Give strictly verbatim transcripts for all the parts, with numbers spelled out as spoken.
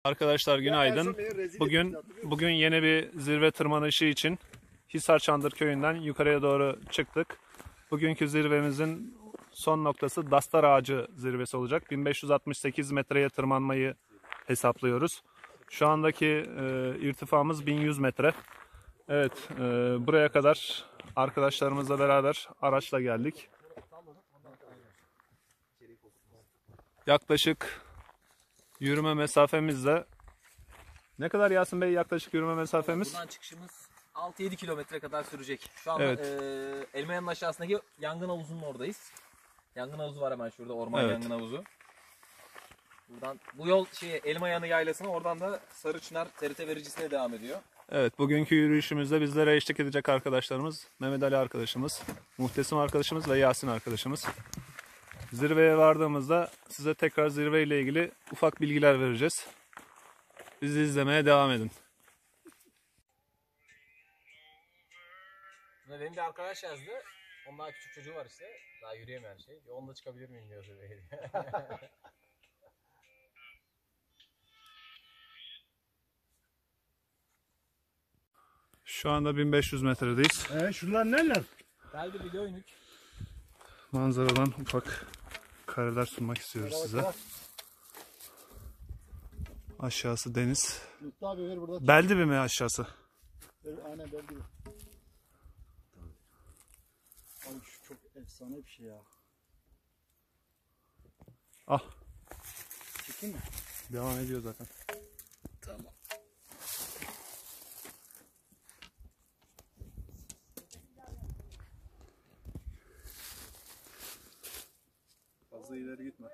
Arkadaşlar günaydın. Bugün bugün yeni bir zirve tırmanışı için Hisar Çandır Köyü'nden yukarıya doğru çıktık. Bugünkü zirvemizin son noktası Dastar Ağacı zirvesi olacak. bin beş yüz altmış sekiz metreye tırmanmayı hesaplıyoruz. Şu andaki e, irtifamız bin yüz metre. Evet, e, buraya kadar arkadaşlarımızla beraber araçla geldik. Yaklaşık yürüme mesafemizle ne kadar Yasin Bey, yaklaşık yürüme mesafemiz? Buradan çıkışımız altı yedi kilometre kadar sürecek. Şu anda Evet. e, Elmayan'ın aşağısındaki yangın havuzunun oradayız. Yangın havuzu var hemen şurada, orman Evet. yangın havuzu. Buradan bu yol şey Elmayanı yaylasına, oradan da Sarıçınar T R T vericisine devam ediyor. Evet, bugünkü yürüyüşümüzde bizlere eşlik edecek arkadaşlarımız Mehmet Ali arkadaşımız, Muhtesim arkadaşımız ve Yasin arkadaşımız. Zirveye vardığımızda size tekrar zirve ile ilgili ufak bilgiler vereceğiz. Bizi izlemeye devam edin. Benim bir arkadaş yazdı. Onun daha küçük çocuğu var işte. Daha yürüyemeyen şey. Onunla çıkabilir miyim diyor zirveye. Şu anda bin beş yüz metredeyiz. Ee, şunlar neler? Geldi bir Göynük. Manzaradan ufak kareler sunmak istiyoruz size. Aşağısı deniz. Lütfü abi ver burada. Beldibi mi aşağısı? Ver, aynen belki. Abi şu çok efsane bir şey ya. Al. Çekeyim mi? Devam ediyor zaten. Tamam. Fazla ileri gitme.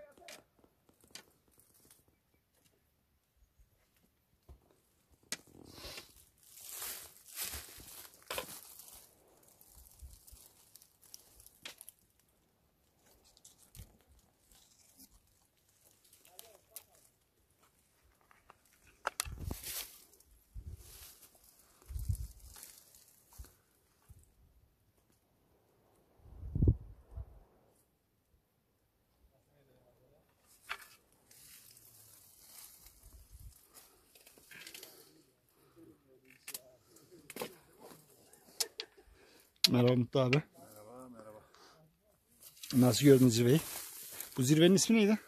Merhaba Mutlu abi. Merhaba, merhaba. Nasıl gördünüz zirveyi? Bu zirvenin ismi neydi?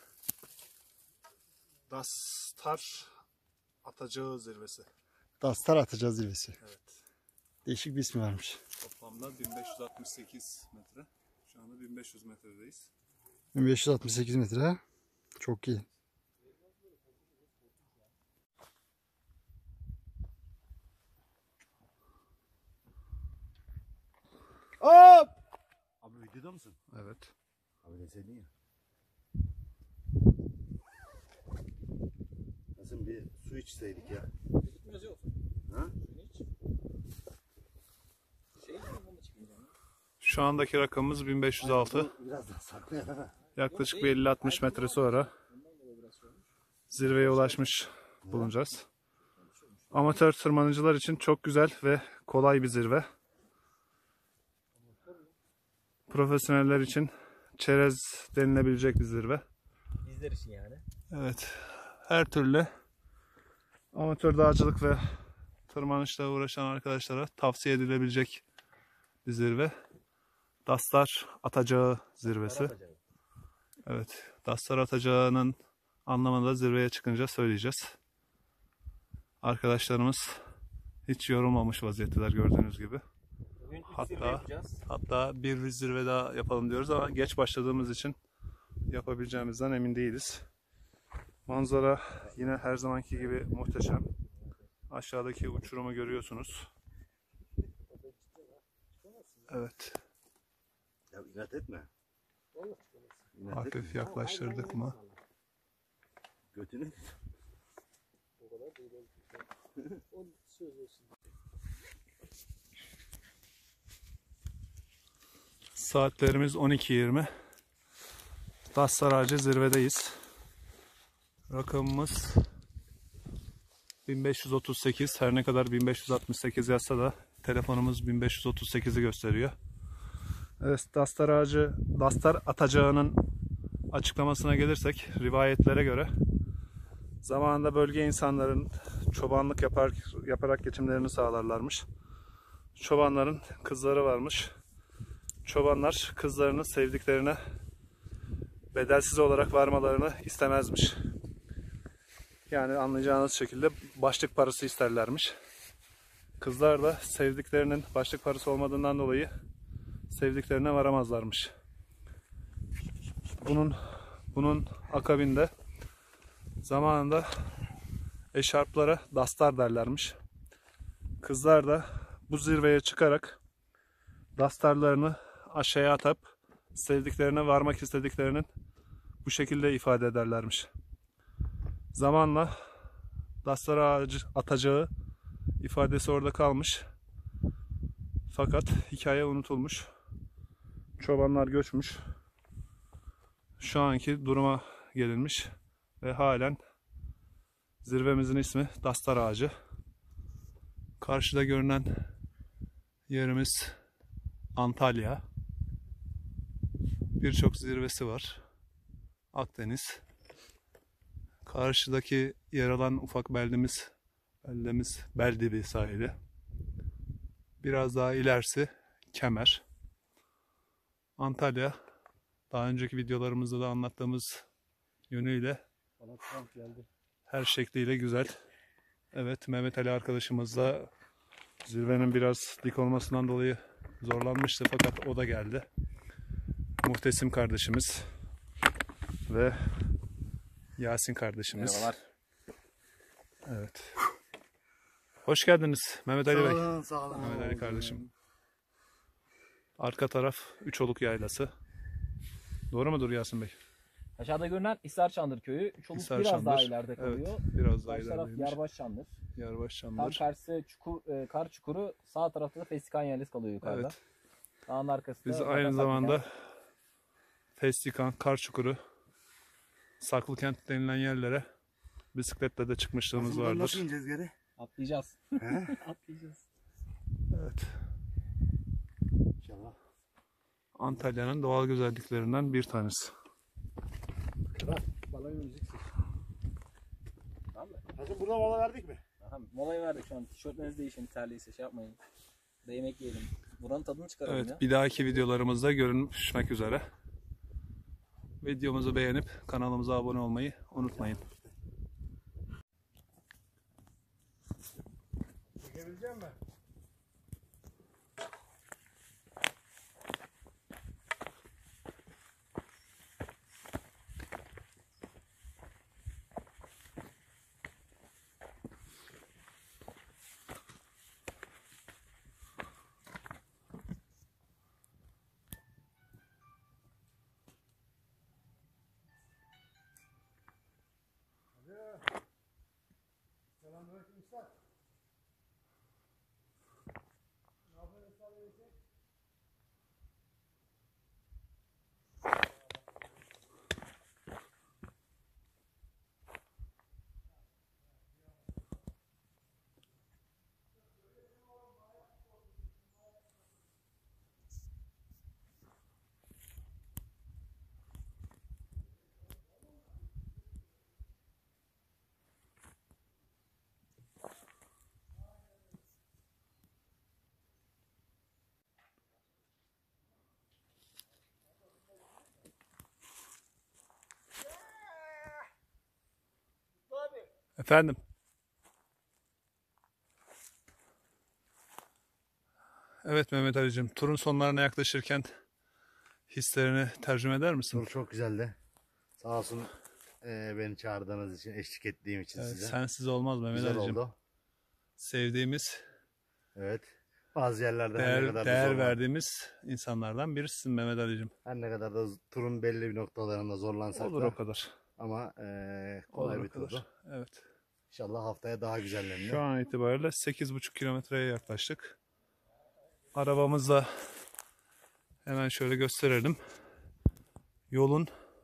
Dastar Atacağı Zirvesi. Dastar Atacağı Zirvesi. Evet. Değişik bir ismi varmış. Toplamda bin beş yüz altmış sekiz metre. Şu anda bin beş yüz metredeyiz. bin beş yüz altmış sekiz metre. Çok iyi. Hop! Abi videoda mısın? Evet. Abi desene ya. Nasıl bir su içseydik ya. Gitmez yok. Ha? Şey mi? Onu da çıkmayacağım. Şu andaki rakamımız bin beş yüz altı. Biraz daha saklayalım. Yaklaşık bir elli altmış metre sonra zirveye ulaşmış bulunacağız. Amatör tırmanıcılar için çok güzel ve kolay bir zirve. Profesyoneller için çerez denilebilecek bir zirve. Bizler için yani. Evet, her türlü amatör dağcılık ve tırmanışla uğraşan arkadaşlara tavsiye edilebilecek bir zirve. Dastar Atacağı Zirvesi. Evet, Dastar Atacağı'nın anlamını da zirveye çıkınca söyleyeceğiz. Arkadaşlarımız hiç yorulmamış vaziyetteler gördüğünüz gibi. Bugün üç Hatta- zirve yapacağız. Hatta bir zirve daha yapalım diyoruz ama geç başladığımız için yapabileceğimizden emin değiliz. Manzara yine her zamanki gibi muhteşem. Aşağıdaki uçurumu görüyorsunuz. Evet, Ya inat etme. İnat hafif etme. yaklaştırdık mı? Götünü. Saatlerimiz on iki yirmi. Dastar Ağacı zirvedeyiz. Rakamımız bin beş yüz otuz sekiz. Her ne kadar bin beş yüz altmış sekiz yazsa da telefonumuz bin beş yüz otuz sekizi gösteriyor. Evet, Dastar Ağacı, Dastar Atacağı'nın açıklamasına gelirsek, rivayetlere göre Zamanında bölge insanların çobanlık yapar, yaparak geçimlerini sağlarlarmış. Çobanların kızları varmış. Çobanlar kızlarını sevdiklerine bedelsiz olarak varmalarını istemezmiş. Yani anlayacağınız şekilde başlık parası isterlermiş. Kızlar da sevdiklerinin başlık parası olmadığından dolayı sevdiklerine varamazlarmış. Bunun bunun akabinde zamanında eşarplara dastar derlermiş. Kızlar da bu zirveye çıkarak dastarlarını aşağıya atıp sevdiklerine varmak istediklerinin bu şekilde ifade ederlermiş. Zamanla dastar ağacı atacağı ifadesi orada kalmış. Fakat hikaye unutulmuş. Çobanlar göçmüş. Şu anki duruma gelinmiş ve halen zirvemizin ismi Dastar Ağacı. Karşıda görünen yerimiz Antalya. Birçok zirvesi var. Akdeniz. Karşıdaki yer alan ufak beldemiz, beldemiz Beldibi sahili. Biraz daha ilerisi Kemer. Antalya, daha önceki videolarımızda da anlattığımız yönüyle her şekliyle güzel. Evet, Mehmet Ali arkadaşımız da zirvenin biraz dik olmasından dolayı zorlanmıştı fakat o da geldi. Muhtesim kardeşimiz ve Yasin kardeşimiz. Merhabalar. Evet. Hoş geldiniz Mehmet Ali Bey. Sağ olun, sağ olun. Mehmet Ali kardeşim. Arka taraf Üçoluk Yaylası. Doğru mudur Yasin Bey? Aşağıda görünen Hisarçandır köyü. Çoluk Hisar biraz Çandır. daha ileride kalıyor. Evet, biraz daha Karşı taraf ilerideymiş. Yarbaşçandır. Yarbaş Tam Çandır. karşısı çukur, e, kar çukuru, sağ tarafta da Festikan Yaylası kalıyor yukarıda. Evet. Dağın arkasında. Biz zaten aynı zamanda Saklıkent. Festikan, Karçukuru, Saklıkent denilen yerlere bisikletle de çıkmışlığımız Buradan vardır. nasıl ineceğiz geri? Atlayacağız. He? Atlayacağız. Evet. İnşallah. Antalya'nın doğal güzelliklerinden bir tanesi. Balayı müzik. Hazır burada mola verdik mi? Aha, molayı verdik şu an. Tişörtleriniz değişin. Terliyse şey yapmayın. Da yemek yiyelim. Buranın tadını çıkaralım ya. Evet, bir dahaki videolarımızda görüşmek üzere. Videomuzu beğenip kanalımıza abone olmayı unutmayın. Çekebilecek misin? Selamünaleyküm usta. Efendim. Evet Mehmet Ali'cim, turun sonlarına yaklaşırken hislerini tercüme eder misin? Tur çok güzeldi. Sağ olsun e, beni çağırdığınız için, eşlik ettiğim için Evet, size. sensiz olmaz Mehmet Güzel Ali'cim. oldu. Sevdiğimiz, Evet. Bazı yerlerde her ne değer, kadar da değer zorlan- verdiğimiz insanlardan birisin Mehmet Ali'cim. her ne kadar da turun belli bir noktalarında zorlansak Olur da o kadar. ama e, kolay Olur bir o kadar. turdu. Evet. İnşallah haftaya daha güzellerini. Şu an itibariyle sekiz buçuk kilometreye yaklaştık. Arabamızla hemen şöyle gösterelim. Yolun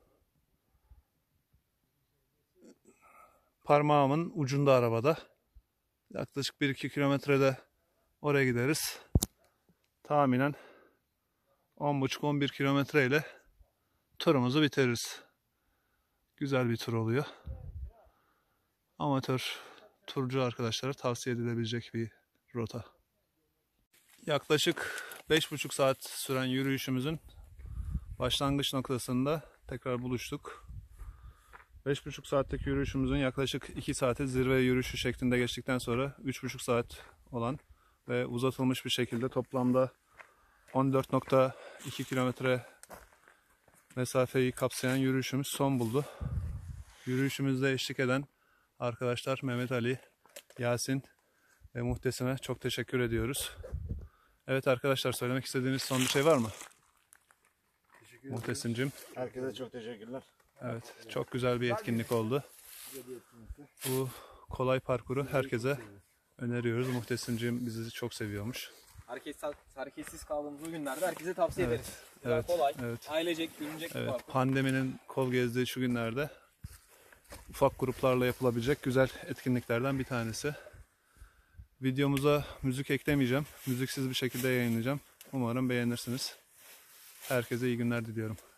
parmağımın ucunda arabada. Yaklaşık bir iki kilometrede oraya gideriz. Tahminen on buçuk on bir kilometre ile turumuzu bitiririz. Güzel bir tur oluyor. amatör turcu arkadaşlara tavsiye edilebilecek bir rota. Yaklaşık beş buçuk saat süren yürüyüşümüzün başlangıç noktasında tekrar buluştuk. beş buçuk saatlik yürüyüşümüzün yaklaşık iki saati zirve yürüyüşü şeklinde geçtikten sonra üç buçuk saat olan ve uzatılmış bir şekilde toplamda on dört nokta iki kilometre mesafeyi kapsayan yürüyüşümüz son buldu. Yürüyüşümüzde eşlik eden arkadaşlar Mehmet Ali, Yasin ve Muhtesim'e çok teşekkür ediyoruz. Evet arkadaşlar, söylemek istediğiniz son bir şey var mı? Muhtesim'cim. Herkese çok teşekkürler. Evet, çok güzel bir etkinlik oldu. Bu kolay parkuru herkese öneriyoruz. Muhtesim'cim bizi çok seviyormuş. Hareket, hareketsiz kaldığımız o günlerde herkese tavsiye Evet, ederiz. Güzel, evet, kolay, evet. ailecek, gülünecek bir Evet, parkur. pandeminin kol gezdiği şu günlerde ufak gruplarla yapılabilecek güzel etkinliklerden bir tanesi. Videomuza müzik eklemeyeceğim. Müziksiz bir şekilde yayınlayacağım. Umarım beğenirsiniz. Herkese iyi günler diliyorum.